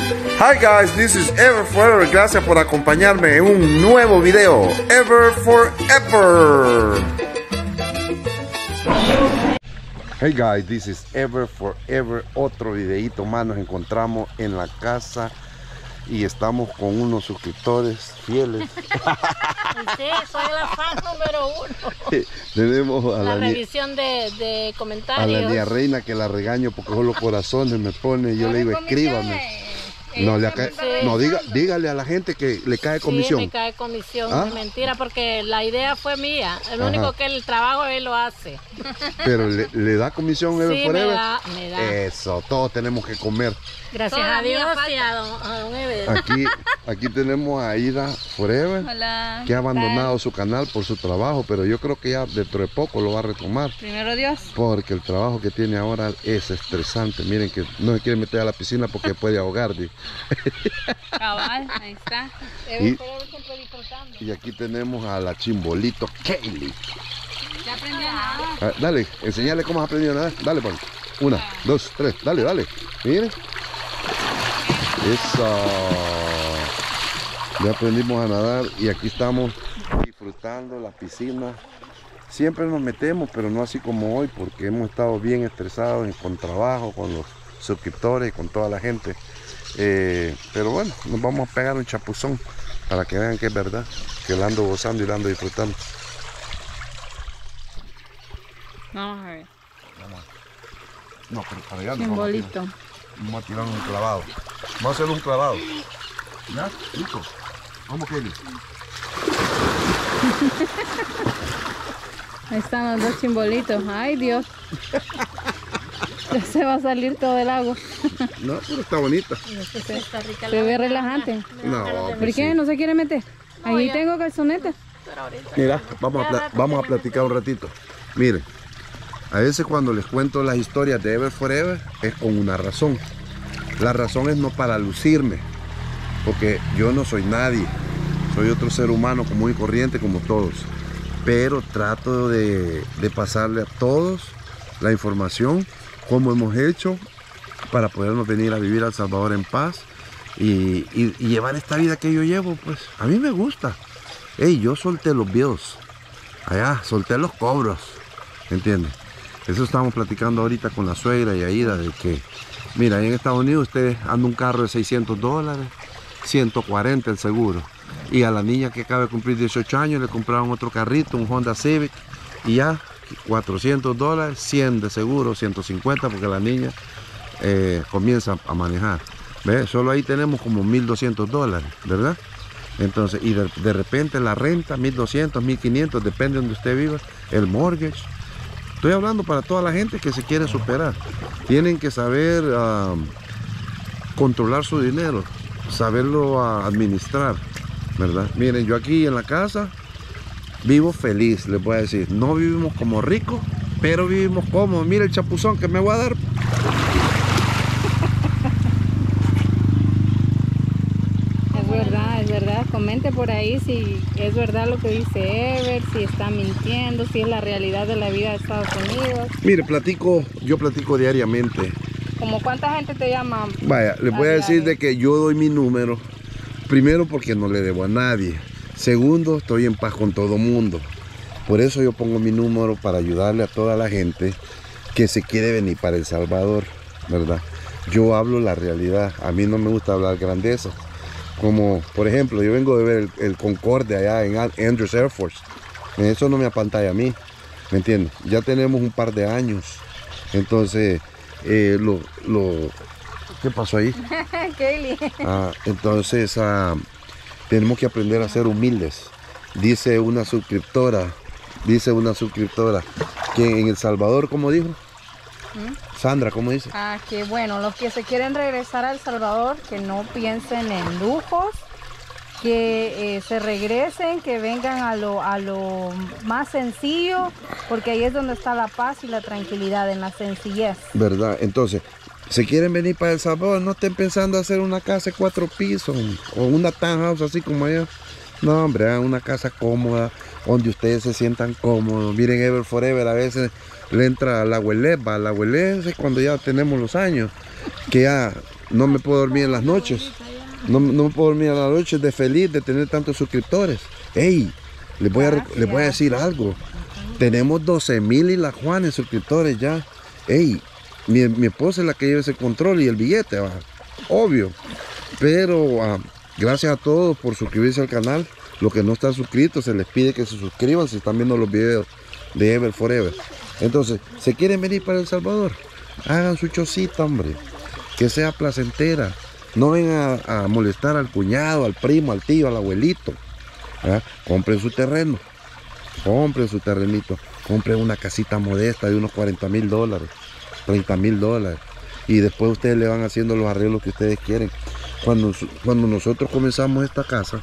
Hi guys, this is Ever Forever. Gracias por acompañarme en un nuevo video. Ever Forever. Hey guys, this is Ever Forever. Otro videito más. Nos encontramos en la casa y estamos con unos suscriptores fieles. Sí, soy la fan número 1. Tenemos a la revisión de comentarios. A la niña Reina, que la regaño porque solo corazones me pone. Yo le digo, escríbame. No, dígale a la gente que le cae comisión. Sí, me cae comisión, es mentira, porque la idea fue mía. El único que el trabajo él lo hace. Pero le da comisión Ever Forever. Me da. Eso, todos tenemos que comer. Gracias a Dios y a don Ever. Aquí tenemos a Ida Forever. Hola, que ha abandonado su canal por su trabajo, pero yo creo que ya dentro de poco lo va a retomar. Primero Dios. Porque el trabajo que tiene ahora es estresante. Miren que no se quiere meter a la piscina porque puede ahogar. Cabal, ahí está. Y aquí tenemos a la chimbolito Kaylee. Ya aprendí a nadar. Dale, enseñale cómo has aprendido a nadar. Dale, pues. 1, 2, 3. Dale. Miren. Eso. Ya aprendimos a nadar y aquí estamos disfrutando la piscina. Siempre nos metemos, pero no así como hoy, porque hemos estado bien estresados con trabajo, con los suscriptores, con toda la gente. Pero bueno, nos vamos a pegar un chapuzón para que vean que es verdad, que la ando gozando y la ando disfrutando. Vamos a ver. No, pero para allá no. Simbolito. Vamos a tirar un clavado. Vamos a hacer un clavado. ¿Ya? Listo. Vamos, Kelly. Ahí están los dos chimbolitos. Ay, Dios. Ya se va a salir todo el agua. No, pero está bonita. Se ve relajante. No, ¿Por qué no se quiere meter? Ahí tengo calzonetas. Mira, vamos a platicar un ratito. Miren, a veces cuando les cuento las historias de Ever Forever es con una razón. La razón es no para lucirme, porque yo no soy nadie. Soy otro ser humano común y corriente como todos. Pero trato de pasarle a todos la información, cómo hemos hecho para podernos venir a vivir a El Salvador en paz y llevar esta vida que yo llevo. Pues a mí me gusta. Yo solté los bills, allá solté los cobros, ¿entiendes? Eso estamos platicando ahorita con la suegra y Aida, de que mira, ahí en Estados Unidos usted anda un carro de $600, 140 el seguro, y a la niña que acaba de cumplir 18 años le compraron otro carrito, un Honda Civic, y ya $400, 100 de seguro, 150 porque la niña comienza a manejar. ¿Ve? Solo ahí tenemos como $1,200, ¿verdad? Entonces, y de repente la renta, 1,200, 1,500, depende de donde usted viva, el mortgage. Estoy hablando para toda la gente que se quiere superar. Tienen que saber controlar su dinero, saberlo administrar, ¿verdad? Miren, yo aquí en la casa vivo feliz, les voy a decir. No vivimos como ricos, pero vivimos cómodos. Mira el chapuzón que me voy a dar. Es verdad. Comente por ahí si es verdad lo que dice Ever, si está mintiendo, si es la realidad de la vida de Estados Unidos. Mire, yo platico diariamente. ¿Como cuánta gente te llama? Vaya, les voy a decir de que yo doy mi número. Primero, porque no le debo a nadie. Segundo, estoy en paz con todo mundo. Por eso yo pongo mi número para ayudarle a toda la gente que se quiere venir para El Salvador, ¿verdad? Yo hablo la realidad. A mí no me gusta hablar grandeza. Como, por ejemplo, yo vengo de ver el Concorde allá en Andrews Air Force. Eso no me apantalla a mí, ¿me entiendes? Ya tenemos un par de años. Entonces, ¿qué pasó ahí? Kaylee. Entonces, tenemos que aprender a ser humildes. Dice una suscriptora que en El Salvador, ¿cómo dijo? Sandra, ¿cómo dice? Que bueno, los que se quieren regresar a El Salvador, que no piensen en lujos, que se regresen, que vengan a lo más sencillo, porque ahí es donde está la paz y la tranquilidad, en la sencillez. ¿Verdad? Entonces, si quieren venir para El Salvador, no estén pensando hacer una casa de 4 pisos o una townhouse así como allá. No, hombre, hagan una casa cómoda, donde ustedes se sientan cómodos. Miren, Ever Forever a veces le entra a la abuelé, es cuando ya tenemos los años, que ya no me puedo dormir en las noches. No me puedo dormir en las noches de feliz de tener tantos suscriptores. Ey, les voy a decir algo. Tenemos 12,000 y la Juanes suscriptores ya. Ey, mi esposa es la que lleva ese control y el billete, va. Obvio. Pero gracias a todos por suscribirse al canal. Los que no están suscritos, se les pide que se suscriban si están viendo los videos de Ever Forever. Entonces, ¿se quieren venir para El Salvador? Hagan su chocita, hombre. Que sea placentera. No vengan a molestar al cuñado, al primo, al tío, al abuelito. Compren su terreno. Compren su terrenito. Compren una casita modesta de unos $40,000, $30,000. Y después ustedes le van haciendo los arreglos que ustedes quieren. Cuando nosotros comenzamos esta casa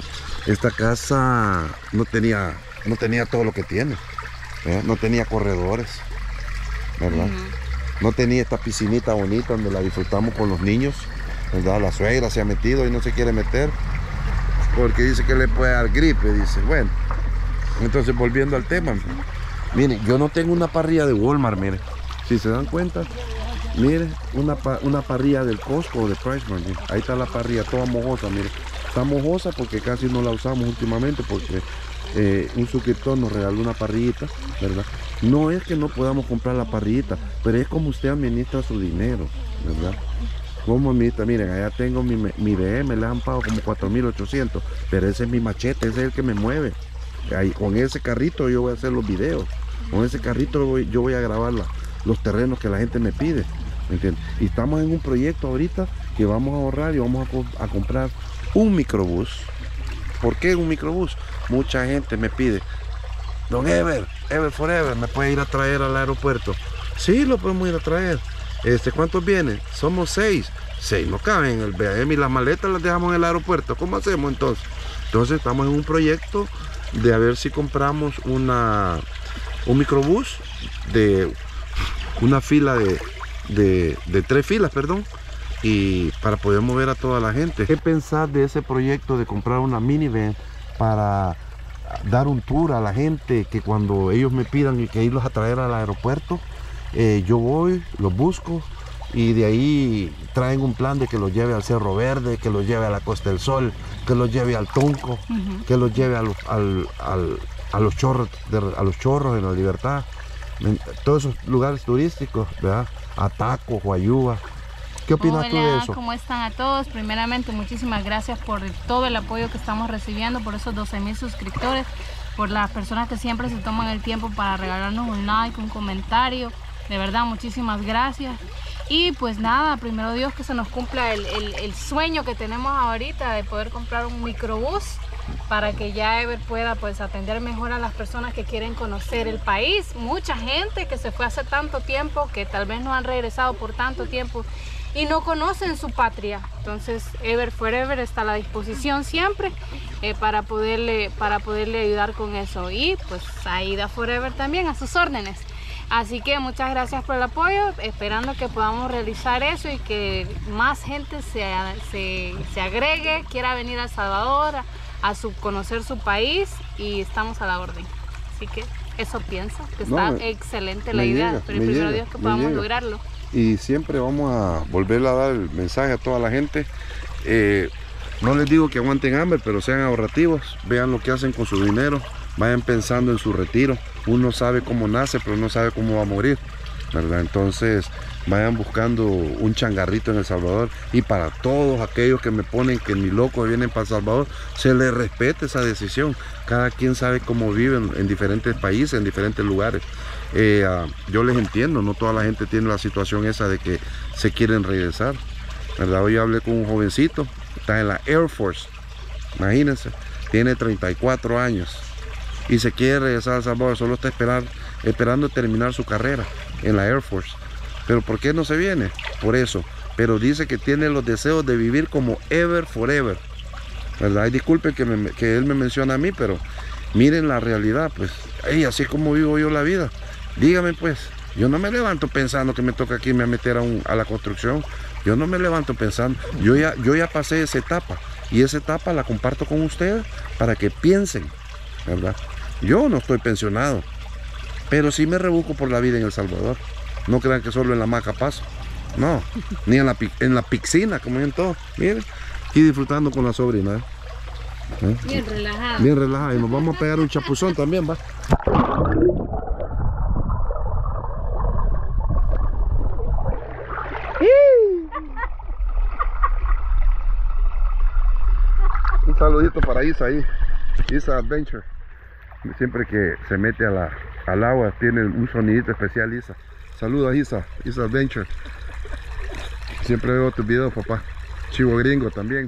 no tenía todo lo que tiene. No tenía corredores, ¿verdad? No tenía esta piscinita bonita donde la disfrutamos con los niños, ¿verdad? La suegra se ha metido y no se quiere meter porque dice que le puede dar gripe, dice. Bueno, entonces volviendo al tema, miren, yo no tengo una parrilla de Walmart, miren, si se dan cuenta, miren, una parrilla del Costco o de PriceMart, miren. Ahí está la parrilla toda mojosa, miren, está mojosa porque casi no la usamos últimamente porque un suscriptor nos regaló una parrillita, ¿verdad? No es que no podamos comprar la parrillita, pero es como usted administra su dinero, ¿verdad? Como administra, miren, allá tengo mi BM, le han pagado como 4,800, pero ese es mi machete, ese es el que me mueve. Ahí, con ese carrito yo voy a hacer los videos, con ese carrito yo voy a grabar los terrenos que la gente me pide, ¿me entiendes? Y estamos en un proyecto ahorita que vamos a ahorrar y vamos a comprar un microbús. ¿Por qué un microbús? Mucha gente me pide, don Ever Forever, ¿me puede ir a traer al aeropuerto? Sí, lo podemos ir a traer. ¿Cuántos vienen? Somos 6. 6 no caben en el BM y las maletas las dejamos en el aeropuerto. ¿Cómo hacemos entonces? Entonces estamos en un proyecto de a ver si compramos un microbús de una fila de 3 filas, perdón, y para poder mover a toda la gente. ¿Qué pensar de ese proyecto de comprar una minivan para dar un tour a la gente, que cuando ellos me pidan que irlos a traer al aeropuerto, yo voy, los busco y de ahí traen un plan de que los lleve al Cerro Verde, que los lleve a la Costa del Sol, que los lleve al Tunco, que los lleve a los chorros en la Libertad, todos esos lugares turísticos, ¿verdad? A Taco, Huayúa. ¿Qué opinas tú de eso? ¿Cómo están a todos? Primeramente, muchísimas gracias por todo el apoyo que estamos recibiendo, por esos 12,000 suscriptores, por las personas que siempre se toman el tiempo para regalarnos un like, un comentario. De verdad, muchísimas gracias. Y pues nada, primero Dios que se nos cumpla el sueño que tenemos ahorita de poder comprar un microbús para que ya Ever pueda pues atender mejor a las personas que quieren conocer el país. Mucha gente que se fue hace tanto tiempo, que tal vez no han regresado por tanto tiempo y no conocen su patria. Entonces Ever Forever está a la disposición siempre para poderle ayudar con eso. Y pues Aida Forever también a sus órdenes. Así que muchas gracias por el apoyo, esperando que podamos realizar eso y que más gente se agregue, quiera venir a El Salvador a conocer su país, y estamos a la orden. Así que eso pienso, que está excelente la idea, pero primero Dios que podamos lograrlo. Y siempre vamos a volver a dar el mensaje a toda la gente. No les digo que aguanten hambre, pero sean ahorrativos, vean lo que hacen con su dinero, vayan pensando en su retiro. Uno sabe cómo nace, pero no sabe cómo va a morir, ¿verdad? Entonces vayan buscando un changarrito en El Salvador. Y para todos aquellos que me ponen que ni locos vienen para El Salvador, se les respete esa decisión. Cada quien sabe cómo viven en diferentes países, en diferentes lugares. Yo les entiendo, no toda la gente tiene la situación esa de que se quieren regresar, ¿verdad? Hoy hablé con un jovencito, está en la Air Force, imagínense, tiene 34 años y se quiere regresar a El Salvador, solo está esperando terminar su carrera en la Air Force. ¿Pero por qué no se viene? Por eso. Pero dice que tiene los deseos de vivir como Ever Forever, ¿verdad? Y disculpen que él me menciona a mí, pero miren la realidad, pues. Así como vivo yo la vida. Dígame, pues, yo no me levanto pensando que me toca aquí me meter a la construcción. Yo no me levanto pensando. Yo ya pasé esa etapa. Y esa etapa la comparto con ustedes para que piensen, ¿verdad? Yo no estoy pensionado, pero sí me rebusco por la vida en El Salvador. No crean que solo en la hamaca paso. No, ni en la piscina, como en todo. Miren, aquí disfrutando con la sobrina. Bien relajada. Bien relajada. Y nos vamos a pegar un chapuzón también, va. Un saludito para Isa ahí. Isa Adventure. Siempre que se mete al agua tiene un sonidito especial, Isa. Saludos, Isa Adventure. Siempre veo tus videos, papá. Chivo Gringo también.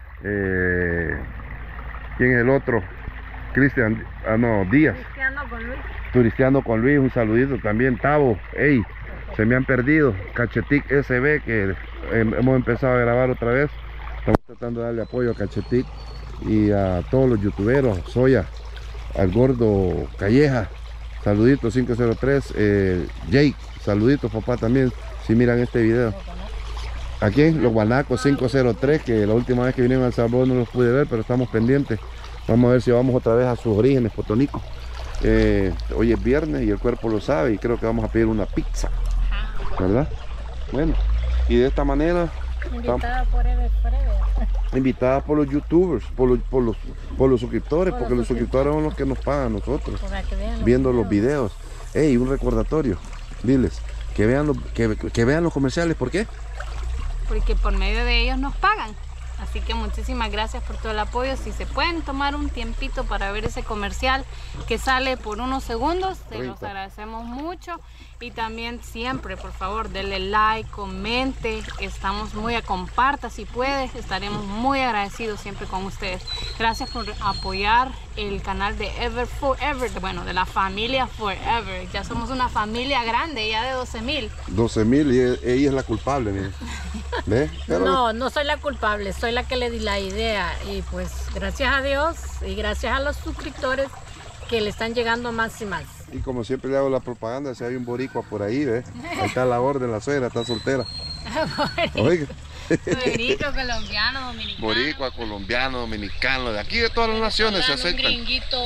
¿Quién es el otro? Cristian, Díaz. Turisteando con Luis, un saludito también. Tavo, hey, se me han perdido. Cachetic SB, que hemos empezado a grabar otra vez. Estamos tratando de darle apoyo a Cachetic y a todos los youtuberos. Soya, al gordo Calleja, saluditos 503. Jake, saluditos, papá, también, si miran este video. Aquí, los guanacos 503, que la última vez que vinieron a El Salvador no los pude ver, pero estamos pendientes. Vamos a ver si vamos otra vez a sus orígenes, Potonicos. Hoy es viernes y el cuerpo lo sabe, y creo que vamos a pedir una pizza, ¿verdad? Bueno, y de esta manera... Invitada por Ever Forever. Invitada por los youtubers, por los suscriptores, porque los suscriptores son los que nos pagan a nosotros, viendo los videos. Hey, un recordatorio, diles, que vean los comerciales. ¿Por qué? Porque por medio de ellos nos pagan. Así que muchísimas gracias por todo el apoyo. Si se pueden tomar un tiempito para ver ese comercial que sale por unos segundos, se los agradecemos mucho. Y también siempre, por favor, denle like, comente, comparta si puede, estaremos muy agradecidos siempre con ustedes. Gracias por apoyar el canal de Ever Forever, bueno, de la familia Forever. Ya somos una familia grande, ya de 12,000. 12,000 y ella es la culpable, miren. ¿Ve? Pero... No soy la culpable, soy la que le di la idea. Y pues gracias a Dios y gracias a los suscriptores que le están llegando más y más. Y como siempre le hago la propaganda, si hay un boricua por ahí, ¿ves? Ahí está la orden, la suegra, está soltera. Oiga. Boricua, colombiano, dominicano. Boricua, colombiano, dominicano, de aquí de todas las naciones se aceptan. Gringuito,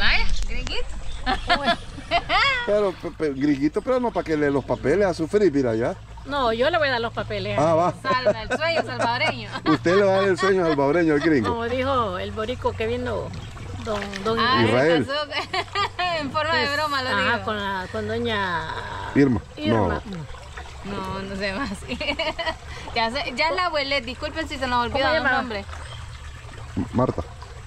gringuito. Pero gringuito, pero no para que le los papeles a sufrir, mira ya. No, yo le voy a dar los papeles. Va. Salva el sueño salvadoreño. Usted le va a dar el sueño salvadoreño al gringo. Como dijo el borico que vino don Israel. En forma de broma lo digo. Con doña Irma. No sé más. Ya es la abuela, disculpen si se nos olvida el nombre. Marta.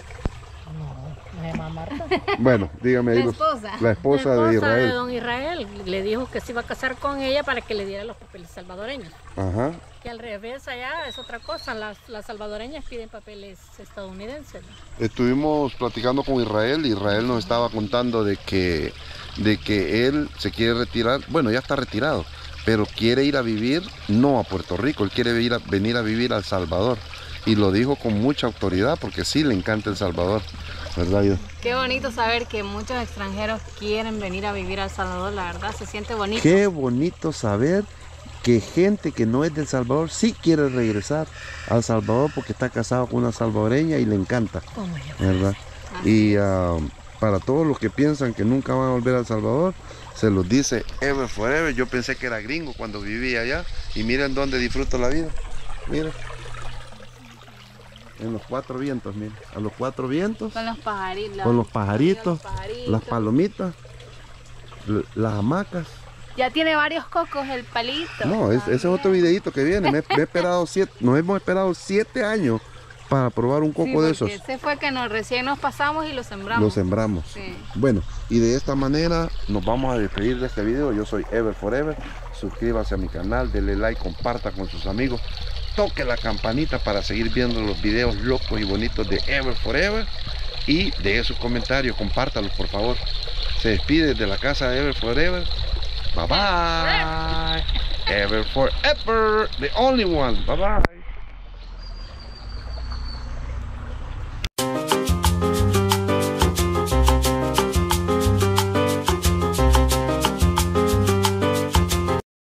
No se llama Marta. Bueno, dígame ahí. La esposa de Israel. De don Israel. Le dijo que se iba a casar con ella para que le diera los papeles salvadoreños. Ajá. Que al revés allá es otra cosa, las salvadoreñas piden papeles estadounidenses. Estuvimos platicando con Israel y Israel nos estaba contando de que él se quiere retirar, bueno, ya está retirado, pero quiere ir a vivir, no a Puerto Rico, él quiere venir a vivir a El Salvador. Y lo dijo con mucha autoridad porque sí le encanta El Salvador, ¿verdad, Ida? Qué bonito saber que muchos extranjeros quieren venir a vivir a El Salvador, la verdad, se siente bonito. Qué bonito saber que gente que no es de El Salvador sí quiere regresar a El Salvador porque está casado con una salvadoreña y le encanta, ¿verdad? Y para todos los que piensan que nunca van a volver a El Salvador, se los dice Ever Forever. Yo pensé que era gringo cuando vivía allá y miren dónde disfruto la vida. Miren, en los cuatro vientos, miren, a los cuatro vientos, con los pajaritos, las palomitas, las hamacas. Ya tiene varios cocos el palito. No, ese es otro videito que viene. Me he esperado nos hemos esperado 7 años para probar un coco de esos. Ese fue que recién nos pasamos y lo sembramos. Lo sembramos. Sí. Bueno, y de esta manera nos vamos a despedir de este video. Yo soy Ever Forever. Suscríbase a mi canal, denle like, comparta con sus amigos. Toque la campanita para seguir viendo los videos locos y bonitos de Ever Forever. Y deje sus comentarios, compártalos por favor. Se despide de la casa de Ever Forever. Bye bye. Ever Forever, the only one. Bye bye.